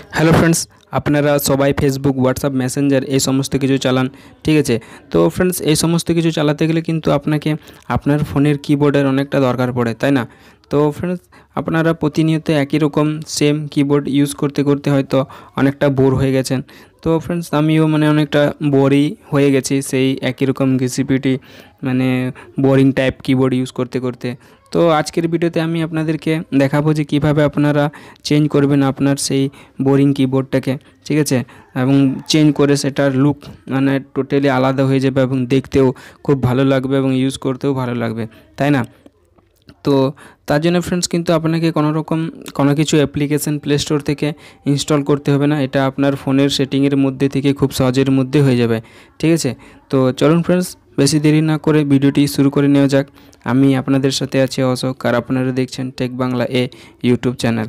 Hello friends, আপনারা সবাই Facebook, WhatsApp, Messenger এই সমস্ত কিছু চালান, ঠিক আছে। তো ফ্রেন্ডস, এই সমস্ত কিছু চালাতে গেলে কিন্তু আপনাকে আপনার ফোনের কিবোর্ডের অনেকটা দরকার পড়ে, তাই না? তো ফ্রেন্ডস, আপনারা প্রতিনিয়ত একই রকম সেম কিবোর্ড ইউজ করতে করতে হয়তো অনেকটা বোর হয়ে গেছেন। তো ফ্রেন্ডস, আমিও অনেকটা বোরই হয়ে গেছি সেই একই রকম ঘিসিপিটি বোরিং টাইপ কিবোর্ড ইউজ করতে করতে। তো আজকের ভিডিওতে আমি আপনাদেরকে দেখাবো যে কীভাবে আপনারা চেঞ্জ করবেন আপনার সেই বোরিং কিবোর্ডটাকে, ঠিক আছে, এবং চেঞ্জ করে সেটার লুক টোটালি আলাদা হয়ে যাবে এবং দেখতেও খুব ভালো লাগবে এবং ইউজ করতেও ভালো লাগবে, তাই না? তো তার জন্য ফ্রেন্ডস কিন্তু আপনাকে কোনো কিছু অ্যাপ্লিকেশন প্লে স্টোর থেকে ইনস্টল করতে হবে না। এটা আপনার ফোনের সেটিংয়ের মধ্যে থেকে খুব সহজের মধ্যে হয়ে যাবে, ঠিক আছে। তো চলুন ফ্রেন্ডস, বেশি দেরি না করে ভিডিওটি শুরু করে নেওয়া যাক। আমি আপনাদের সাথে আছি অশোক, আর আপনারা দেখছেন টেক বাংলা ইউটিউব চ্যানেল।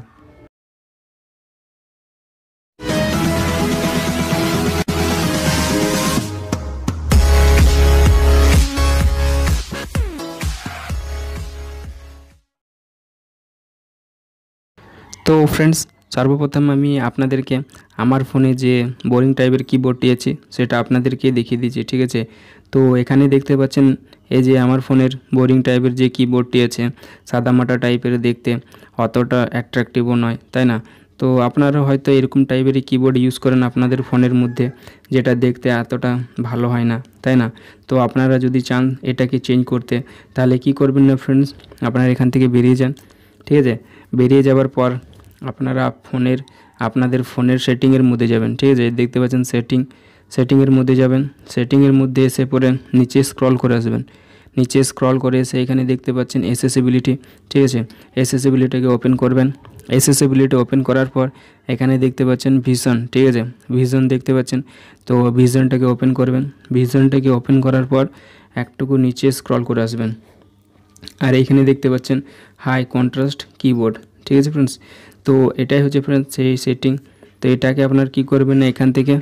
তো ফ্রেন্ডস, সর্বপ্রথম আমি আপনাদেরকে আমার ফোনে যে বোরিং টাইপের কিবোর্ডটি আছে সেটা আপনাদেরকে দেখিয়ে দিচ্ছি, ঠিক আছে। তো এখানে দেখতে পাচ্ছেন এই যে আমার ফোনের বোরিং টাইপের যে কিবোর্ডটি আছে, সাদামাটা টাইপের দেখতে, অতটা অ্যাট্রাকটিভও নয়, তাই না? তো আপনারা হয়তো এরকম টাইপেরই কিবোর্ড ইউজ করেন আপনাদের ফোনের মধ্যে, যেটা দেখতে এতটা ভালো হয় না, তাই না? তো আপনারা যদি চান এটাকে চেঞ্জ করতে, তাহলে কি করবেন না ফ্রেন্ডস, আপনারা এখান থেকে বেরিয়ে যান, ঠিক আছে। বেরিয়ে যাওয়ার পর আপনারা আপনাদের ফোনের সেটিংয়ের মধ্যে যাবেন, ঠিক আছে। দেখতে পাচ্ছেন সেটিংয়ের মধ্যে যাবেন। সেটিংয়ের মধ্যে এসে পরে নিচে স্ক্রল করে আসবেন। নিচে স্ক্রল করে এসে এখানে দেখতে পাচ্ছেন অ্যাক্সেসিবিলিটি, ঠিক আছে। অ্যাক্সেসিবিলিটিকে ওপেন করবেন। অ্যাক্সেসিবিলিটি ওপেন করার পর এখানে দেখতে পাচ্ছেন ভিশন, ঠিক আছে। ভিশন দেখতে পাচ্ছেন, তো ভিশনটাকে ওপেন করবেন। ভিশনটাকে ওপেন করার পর একটুকু নিচে স্ক্রল করে আসবেন, আর এইখানে দেখতে পাচ্ছেন হাই কন্ট্রাস্ট কিবোর্ড, ঠিক আছে ফ্রেন্ডস। তো এটাই হচ্ছে ফ্রেন্ডস সেই সেটিং। তো এটাকে আপনার কি করবেন না, এখান থেকে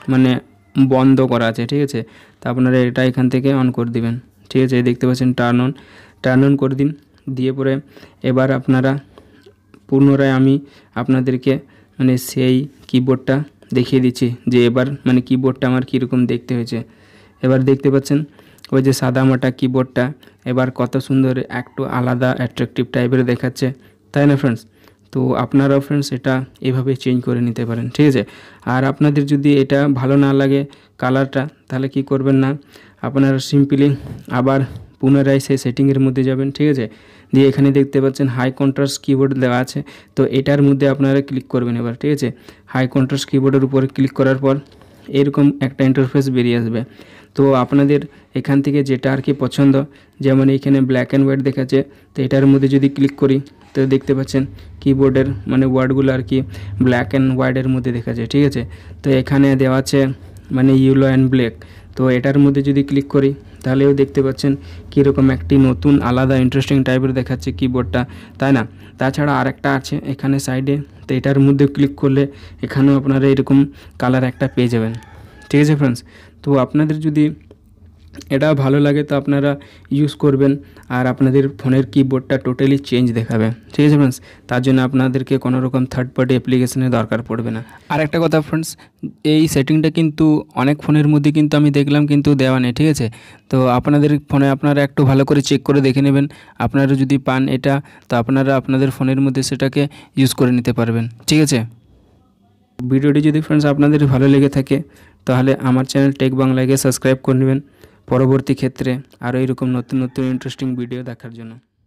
বন্ধ করা আছে, ঠিক আছে। তো আপনারা এটা এখান থেকে অন করে দিবেন, ঠিক আছে। দেখতে পাচ্ছেন টার্ন অন করে দিন। দিয়ে পরে এবার আপনারা পুনরায় আমি আপনাদেরকে সেই কিবোর্ডটা দেখিয়ে দিচ্ছি যে এবার কিবোর্ডটা আমার কীরকম দেখতে হয়েছে। এবার দেখতে পাচ্ছেন ওই যে সাদামাটা কিবোর্ডটা এবার কত সুন্দর একটু আলাদা অ্যাট্রাকটিভ টাইপের দেখাচ্ছে, তাই না ফ্রেন্ডস? তো আপনারাও ফ্রেন্ডস এটা এভাবে চেঞ্জ করে নিতে পারেন, ঠিক আছে। আর আপনাদের যদি এটা ভালো না লাগে কালারটা, তাহলে কি করবেন না, আপনারা সিম্পলি আবার পুনরায় সেই সেটিংয়ের মধ্যে যাবেন, ঠিক আছে। দিয়ে এখানে দেখতে পাচ্ছেন হাই কন্ট্রাস্ট কিবোর্ড দেওয়া আছে, তো এটার মধ্যে আপনারা ক্লিক করবেন এবার, ঠিক আছে। হাই কন্ট্রাস্ট কিবোর্ডের উপরে ক্লিক করার পর এরকম একটা ইন্টারফেস বেরিয়ে আসবে। তো আপনাদের এখান থেকে যেটা আর কি পছন্দ, যেমন এইখানে ব্ল্যাক অ্যান্ড হোয়াইট দেখাচ্ছে, তো এটার মধ্যে যদি ক্লিক করি তো দেখতে পাচ্ছেন কিবোর্ডের ওয়ার্ডগুলো আর কি ব্ল্যাক অ্যান্ড হোয়াইটের মধ্যে দেখা যায়, ঠিক আছে। তো এখানে দেওয়া আছে ইয়েলো অ্যান্ড ব্ল্যাক, তো এটার মধ্যে যদি ক্লিক করি তাহলেও দেখতে পাচ্ছেন কীরকম একটি নতুন আলাদা ইন্টারেস্টিং টাইপের দেখাচ্ছে কিবোর্ডটা, তাই না? তাছাড়া আরেকটা আছে এখানে সাইডে, তো এটার মধ্যে ক্লিক করলে এখানেও আপনারা এরকম কালার একটা পেয়ে যাবেন, ঠিক আছে ফ্রেন্ডস। তো আপনাদের যদি এটা ভালো লাগে তো আপনারা ইউজ করবেন, আর আপনাদের ফোনের কিবোর্ডটা টোটালি চেঞ্জ দেখাবে, ঠিক আছে ফ্রেন্ডস। তার জন্য আপনাদেরকে কোনো রকম থার্ড পার্টি অ্যাপ্লিকেশনের দরকার পড়বে না। আর একটা কথা ফ্রেন্ডস, এই সেটিংটা কিন্তু অনেক ফোনের মধ্যে কিন্তু আমি দেখলাম কিন্তু দেওয়া নেই, ঠিক আছে। তো আপনাদের ফোনে আপনারা একটু ভালো করে চেক করে দেখে নেবেন। আপনারা যদি পান এটা, তো আপনারা আপনাদের ফোনের মধ্যে সেটাকে ইউজ করে নিতে পারবেন, ঠিক আছে। ভিডিওটি যদি ফ্রেন্ডস আপনাদের ভালো লেগে থাকে তাহলে আমার চ্যানেল টেক বাংলাকে সাবস্ক্রাইব করে নেবেন পরবর্তী ক্ষেত্রে আরও এরকম নতুন নতুন ইন্টারেস্টিং ভিডিও দেখার জন্য।